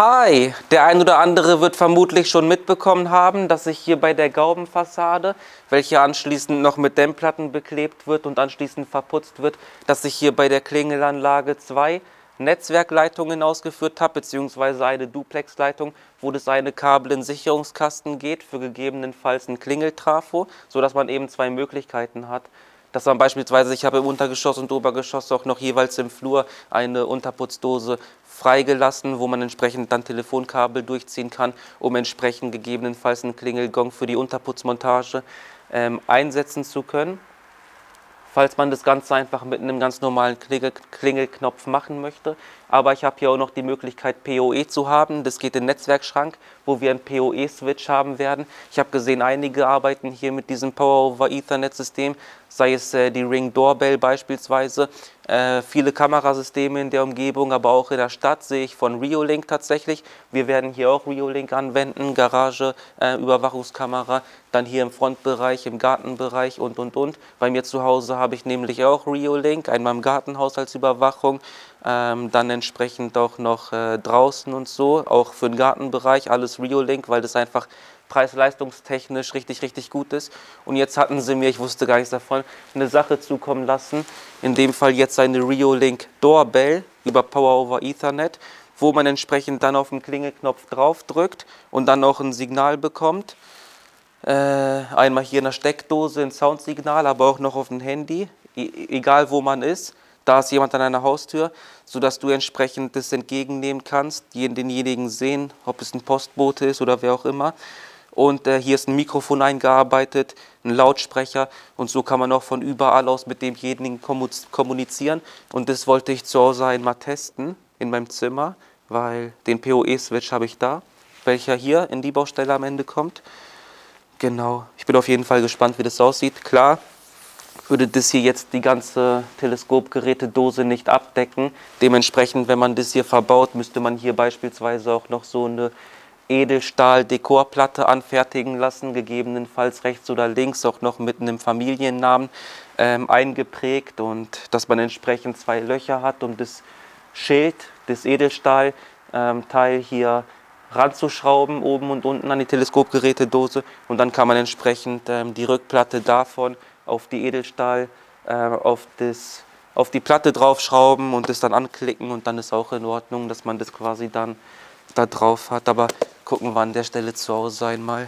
Hi! Der ein oder andere wird vermutlich schon mitbekommen haben, dass ich hier bei der Gaubenfassade, welche anschließend noch mit Dämmplatten beklebt wird und anschließend verputzt wird, dass ich hier bei der Klingelanlage 2 Netzwerkleitungen ausgeführt habe, beziehungsweise eine Duplexleitung, wo das eine Kabel in den Sicherungskasten geht, für gegebenenfalls ein Klingeltrafo, sodass man eben zwei Möglichkeiten hat. Dass man beispielsweise, ich habe im Untergeschoss und Obergeschoss auch noch jeweils im Flur eine Unterputzdose freigelassen, wo man entsprechend dann Telefonkabel durchziehen kann, um entsprechend gegebenenfalls einen Klingelgong für die Unterputzmontage einsetzen zu können. Falls man das Ganze einfach mit einem ganz normalen Klingelknopf machen möchte. Aber ich habe hier auch noch die Möglichkeit, PoE zu haben. Das geht in den Netzwerkschrank, wo wir einen PoE-Switch haben werden. Ich habe gesehen, einige arbeiten hier mit diesem Power-over-Ethernet-System, sei es die Ring Doorbell beispielsweise. Viele Kamerasysteme in der Umgebung, aber auch in der Stadt sehe ich von Reolink tatsächlich. Wir werden hier auch Reolink anwenden, Garage, Überwachungskamera, dann hier im Frontbereich, im Gartenbereich und. Bei mir zu Hause habe ich nämlich auch Reolink, einmal im Gartenhaus als Überwachung, dann entsprechend auch noch draußen und so, auch für den Gartenbereich, alles Reolink, weil das einfach preis-leistungstechnisch richtig gut ist. Und jetzt hatten sie mir, ich wusste gar nichts davon, eine Sache zukommen lassen, in dem Fall jetzt eine Reolink Doorbell über Power over Ethernet, wo man entsprechend dann auf den Klingelknopf drauf drückt und dann auch ein Signal bekommt. Einmal hier in der Steckdose ein Soundsignal, aber auch noch auf dem Handy, egal wo man ist. Da ist jemand an einer Haustür, sodass du entsprechend das entgegennehmen kannst, denjenigen sehen, ob es ein Postbote ist oder wer auch immer. Und hier ist ein Mikrofon eingearbeitet, ein Lautsprecher, und so kann man auch von überall aus mit demjenigen kommunizieren. Und das wollte ich zu Hause einmal testen in meinem Zimmer, weil den PoE-Switch habe ich da, welcher hier in die Baustelle am Ende kommt. Genau, ich bin auf jeden Fall gespannt, wie das aussieht. Klar, würde das hier jetzt die ganze Teleskopgerätedose nicht abdecken. Dementsprechend, wenn man das hier verbaut, müsste man hier beispielsweise auch noch so eine Edelstahl-Dekorplatte anfertigen lassen, gegebenenfalls rechts oder links auch noch mit einem Familiennamen eingeprägt, und dass man entsprechend zwei Löcher hat, um das Schild, das Edelstahl-Teil hier ranzuschrauben, oben und unten an die Teleskopgerätedose, und dann kann man entsprechend die Rückplatte davon auf die Edelstahl, auf die Platte draufschrauben und das dann anklicken, und dann ist auch in Ordnung, dass man das quasi dann da drauf hat. Aber gucken wir an der Stelle zu Hause einmal.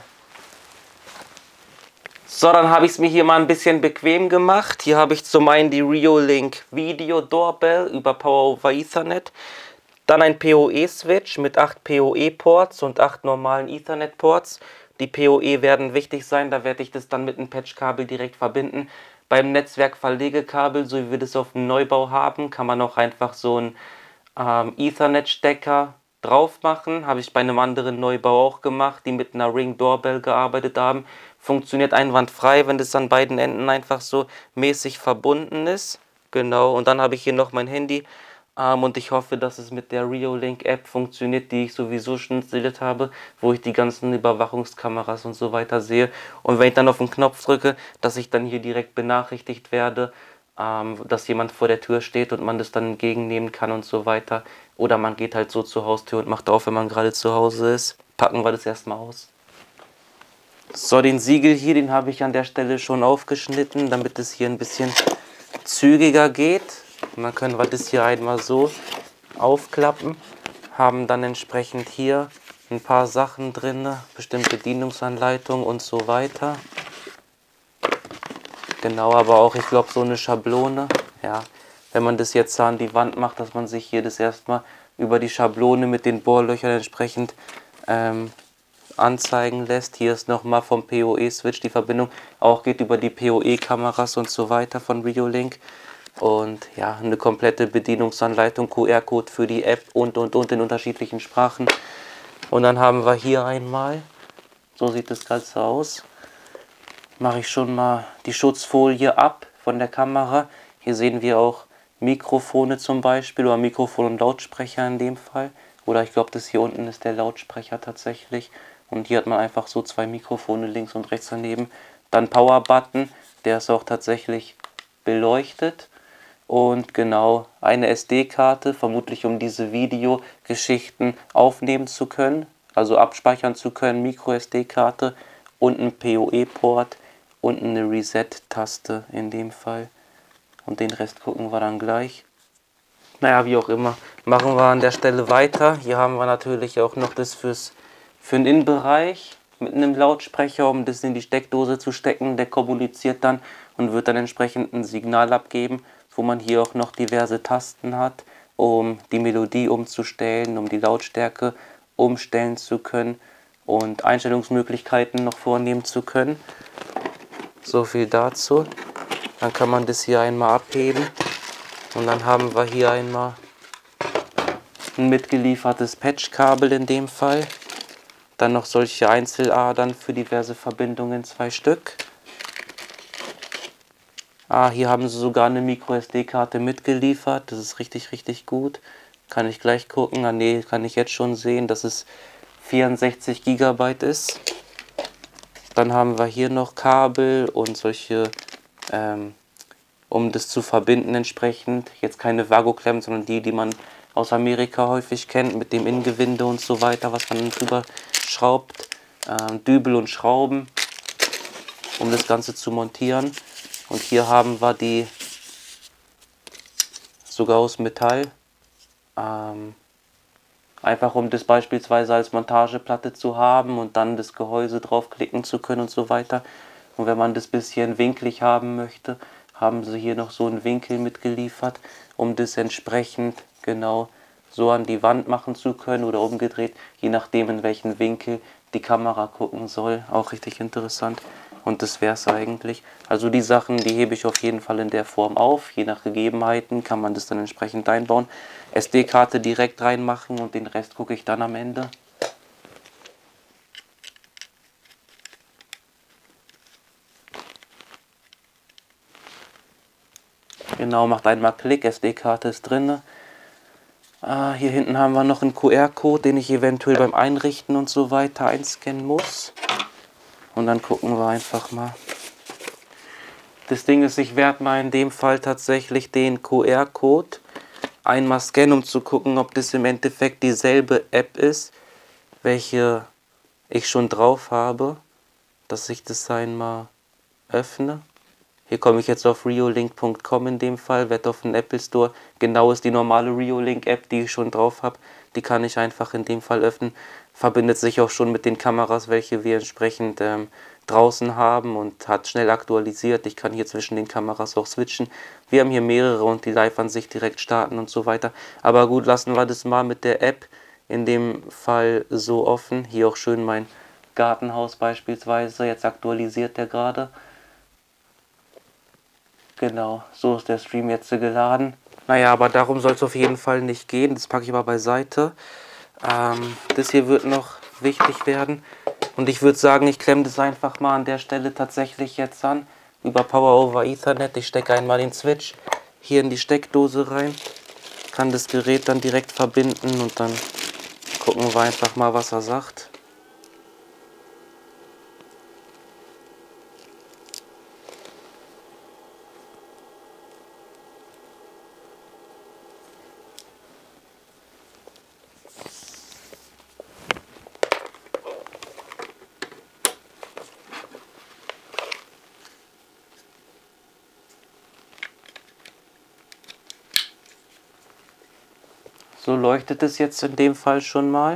So, dann habe ich es mir hier mal ein bisschen bequem gemacht. Hier habe ich zum einen die Reolink Video Doorbell über Power over Ethernet. Dann ein PoE-Switch mit 8 PoE-Ports und 8 normalen Ethernet-Ports. Die PoE werden wichtig sein, da werde ich das dann mit einem Patchkabel direkt verbinden. Beim Netzwerkverlegekabel, so wie wir das auf dem Neubau haben, kann man auch einfach so einen Ethernet-Stecker drauf machen. Habe ich bei einem anderen Neubau auch gemacht, die mit einer Ring Doorbell gearbeitet haben. Funktioniert einwandfrei, wenn das an beiden Enden einfach so mäßig verbunden ist. Genau, und dann habe ich hier noch mein Handy. Und ich hoffe, dass es mit der Reolink-App funktioniert, die ich sowieso schon installiert habe, wo ich die ganzen Überwachungskameras und so weiter sehe. Und wenn ich dann auf den Knopf drücke, dass ich dann hier direkt benachrichtigt werde, dass jemand vor der Tür steht und man das dann entgegennehmen kann und so weiter. Oder man geht halt so zur Haustür und macht auf, wenn man gerade zu Hause ist. Packen wir das erstmal aus. So, den Siegel hier, den habe ich an der Stelle schon aufgeschnitten, damit es hier ein bisschen zügiger geht. Und dann können wir das hier einmal so aufklappen, haben dann entsprechend hier ein paar Sachen drin, bestimmte Bedienungsanleitungen und so weiter. Genau, aber auch, ich glaube, so eine Schablone. Ja, wenn man das jetzt an die Wand macht, dass man sich hier das erstmal über die Schablone mit den Bohrlöchern entsprechend anzeigen lässt. Hier ist nochmal vom PoE-Switch die Verbindung, auch geht über die PoE-Kameras und so weiter von Reolink. Und ja, eine komplette Bedienungsanleitung, QR-Code für die App und in unterschiedlichen Sprachen. Und dann haben wir hier einmal, so sieht das Ganze aus, mache ich schon mal die Schutzfolie ab von der Kamera. Hier sehen wir auch Mikrofone zum Beispiel, oder Mikrofon und Lautsprecher in dem Fall. Oder ich glaube, das hier unten ist der Lautsprecher tatsächlich. Und hier hat man einfach so zwei Mikrofone links und rechts daneben. Dann Power-Button, der ist auch tatsächlich beleuchtet. und genau eine SD-Karte, vermutlich um diese Videogeschichten aufnehmen zu können, also abspeichern zu können, Micro-SD-Karte und ein PoE-Port und eine Reset-Taste in dem Fall. Und den Rest gucken wir dann gleich. Naja, wie auch immer, machen wir an der Stelle weiter. Hier haben wir natürlich auch noch das für den Innenbereich mit einem Lautsprecher, um das in die Steckdose zu stecken. Der kommuniziert dann und wird dann entsprechend ein Signal abgeben, wo man hier auch noch diverse Tasten hat, um die Melodie umzustellen, um die Lautstärke umstellen zu können und Einstellungsmöglichkeiten noch vornehmen zu können. So viel dazu. Dann kann man das hier einmal abheben. Und dann haben wir hier einmal ein mitgeliefertes Patchkabel in dem Fall. Dann noch solche Einzeladern für diverse Verbindungen, 2 Stück. Hier haben sie sogar eine Micro-SD-Karte mitgeliefert. Das ist richtig, richtig gut. Kann ich gleich gucken. Ne, kann ich jetzt schon sehen, dass es 64 GB ist. Dann haben wir hier noch Kabel und solche um das zu verbinden entsprechend. Jetzt keine Vago-Klemmen, sondern die man aus Amerika häufig kennt, mit dem Innengewinde und so weiter, was man drüber schraubt. Dübel und Schrauben, um das Ganze zu montieren. Und hier haben wir die sogar aus Metall. Einfach um das beispielsweise als Montageplatte zu haben und dann das Gehäuse draufklicken zu können und so weiter. Und wenn man das bisschen winklig haben möchte, haben sie hier noch so einen Winkel mitgeliefert, um das entsprechend genau so an die Wand machen zu können oder umgedreht, je nachdem in welchen Winkel die Kamera gucken soll. Auch richtig interessant. Und das wäre es eigentlich. Also die Sachen, die hebe ich auf jeden Fall in der Form auf. Je nach Gegebenheiten kann man das dann entsprechend einbauen. SD-Karte direkt reinmachen und den Rest gucke ich dann am Ende. Genau, macht einmal Klick, SD-Karte ist drin. Hier hinten haben wir noch einen QR-Code, den ich eventuell beim Einrichten und so weiter einscannen muss. Und dann gucken wir einfach mal. Das Ding ist, ich werde mal in dem Fall tatsächlich den QR-Code einmal scannen, um zu gucken, ob das im Endeffekt dieselbe App ist, welche ich schon drauf habe. Dass ich das einmal öffne. Hier komme ich jetzt auf reolink.com in dem Fall, werde auf den Apple Store. Genau ist die normale Reolink-App, die ich schon drauf habe. Die kann ich einfach in dem Fall öffnen. Verbindet sich auch schon mit den Kameras, welche wir entsprechend draußen haben und hat schnell aktualisiert. Ich kann hier zwischen den Kameras auch switchen. Wir haben hier mehrere und die Live-Ansicht direkt starten und so weiter. Aber gut, lassen wir das mal mit der App in dem Fall so offen. Hier auch schön mein Gartenhaus beispielsweise. Jetzt aktualisiert der gerade. Genau, so ist der Stream jetzt geladen. Naja, aber darum soll es auf jeden Fall nicht gehen. Das packe ich mal beiseite. Das hier wird noch wichtig werden. Und ich würde sagen, ich klemme das einfach mal an der Stelle tatsächlich jetzt an. Über Power over Ethernet. Ich stecke einmal den Switch hier in die Steckdose rein. Kann das Gerät dann direkt verbinden und dann gucken wir einfach mal, was er sagt. So leuchtet es jetzt in dem Fall schon mal.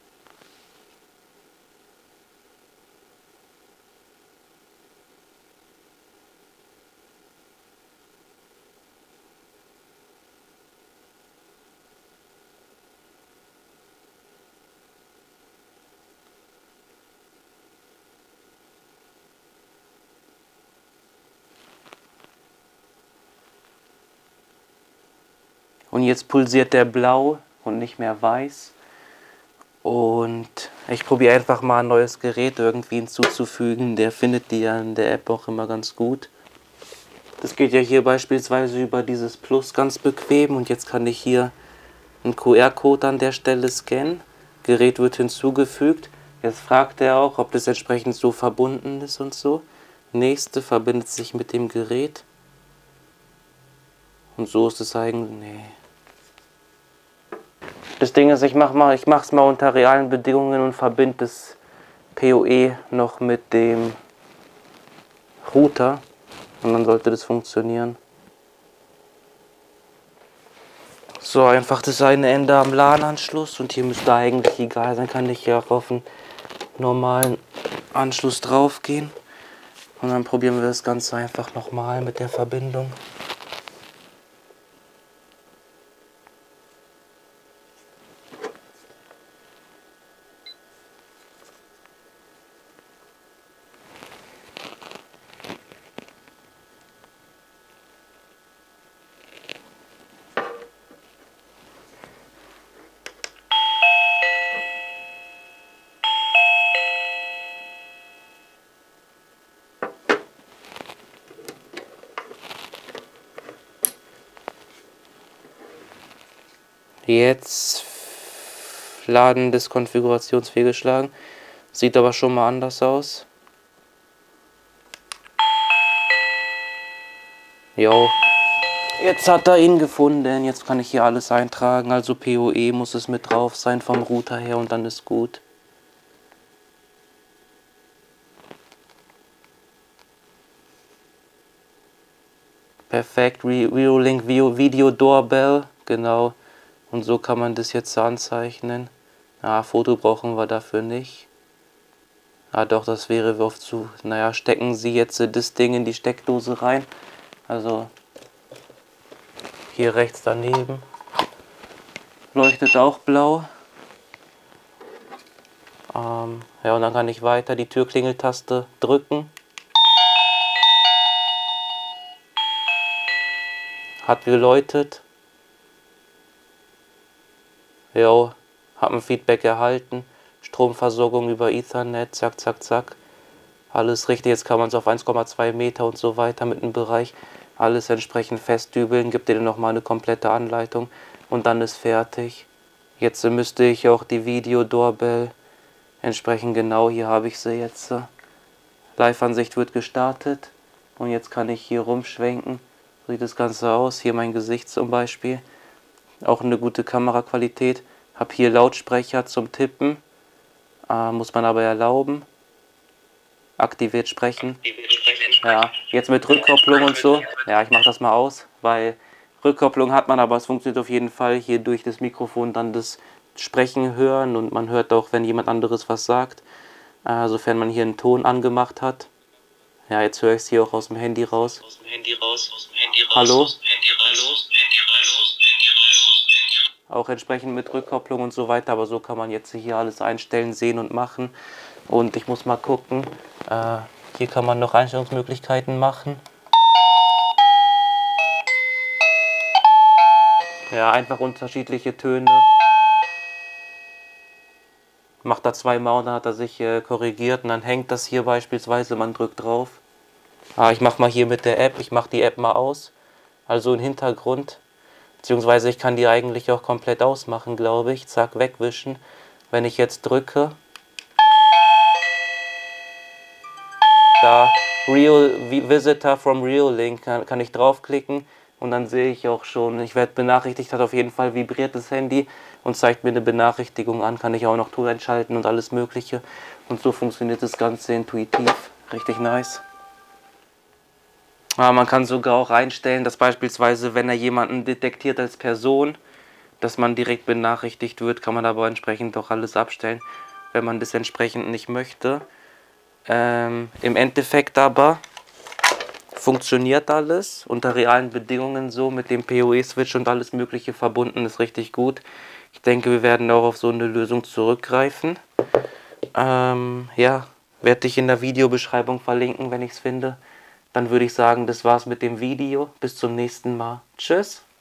Und jetzt pulsiert der blau und nicht mehr weiß. Und ich probiere einfach mal ein neues Gerät irgendwie hinzuzufügen. Der findet die ja in der App auch immer ganz gut. Das geht ja hier beispielsweise über dieses Plus ganz bequem. Und jetzt kann ich hier einen QR-Code an der Stelle scannen. Gerät wird hinzugefügt. Jetzt fragt er auch, ob das entsprechend so verbunden ist und so. Nächste verbindet sich mit dem Gerät. Und so ist es eigentlich. Nee. Das Ding ist, ich mach's mal unter realen Bedingungen und verbinde das PoE noch mit dem Router. Und dann sollte das funktionieren. So, einfach das eine Ende am LAN-Anschluss und hier müsste eigentlich egal sein, kann ich ja auch auf einen normalen Anschluss drauf gehen. Und dann probieren wir das Ganze einfach nochmal mit der Verbindung. Jetzt Laden des Konfigurations fehlgeschlagen. Sieht aber schon mal anders aus. Jo. Jetzt hat er ihn gefunden. Jetzt kann ich hier alles eintragen. Also PoE muss es mit drauf sein vom Router her und dann ist gut. Perfekt. Reolink Video Doorbell. Genau. Und so kann man das jetzt anzeichnen. Foto brauchen wir dafür nicht. Doch, das wäre oft zu. Naja, stecken Sie jetzt das Ding in die Steckdose rein. Also hier rechts daneben. Leuchtet auch blau. Ja, und dann kann ich weiter die Türklingeltaste drücken. Hat geläutet. Jo, hab ein Feedback erhalten. Stromversorgung über Ethernet, zack, zack, zack. Alles richtig, jetzt kann man es auf 1,2 Meter und so weiter mit dem Bereich. Alles entsprechend festdübeln, gibt dir nochmal eine komplette Anleitung und dann ist fertig. Jetzt müsste ich auch die Video-Doorbell entsprechend genau, hier habe ich sie jetzt. Live-Ansicht wird gestartet und jetzt kann ich hier rumschwenken. So sieht das Ganze aus, hier mein Gesicht zum Beispiel. Auch eine gute Kameraqualität. Habe hier Lautsprecher zum Tippen. Muss man aber erlauben. Aktiviert sprechen. Ja, jetzt mit Rückkopplung und so. Ja, ich mache das mal aus, weil Rückkopplung hat man, aber es funktioniert auf jeden Fall hier durch das Mikrofon dann das Sprechen hören und man hört auch, wenn jemand anderes was sagt, sofern man hier einen Ton angemacht hat. Ja, jetzt höre ich es hier auch aus dem Handy raus. Hallo? Auch entsprechend mit Rückkopplung und so weiter, aber so kann man jetzt hier alles einstellen, sehen und machen. Und ich muss mal gucken, hier kann man noch Einstellungsmöglichkeiten machen. Ja, einfach unterschiedliche Töne. Macht er zweimal und dann hat er sich korrigiert und dann hängt das hier beispielsweise, man drückt drauf. Ich mache mal hier mit der App, ich mache die App mal aus, also im Hintergrund. Beziehungsweise ich kann die eigentlich auch komplett ausmachen, glaube ich. Zack, wegwischen. Wenn ich jetzt drücke, da Visitor from Reolink kann ich draufklicken und dann sehe ich auch schon, ich werde benachrichtigt, hat auf jeden Fall vibriert das Handy und zeigt mir eine Benachrichtigung an, kann ich auch noch Ton einschalten und alles mögliche. Und so funktioniert das Ganze intuitiv, richtig nice. Man kann sogar auch einstellen, dass beispielsweise, wenn er jemanden detektiert als Person, dass man direkt benachrichtigt wird, kann man aber entsprechend auch alles abstellen, wenn man das entsprechend nicht möchte. Im Endeffekt aber funktioniert alles unter realen Bedingungen so, mit dem PoE-Switch und alles mögliche verbunden, ist richtig gut. Ich denke, wir werden auch auf so eine Lösung zurückgreifen. Ja, werde ich in der Videobeschreibung verlinken, wenn ich es finde. Dann würde ich sagen, das war's mit dem Video. Bis zum nächsten Mal. Tschüss.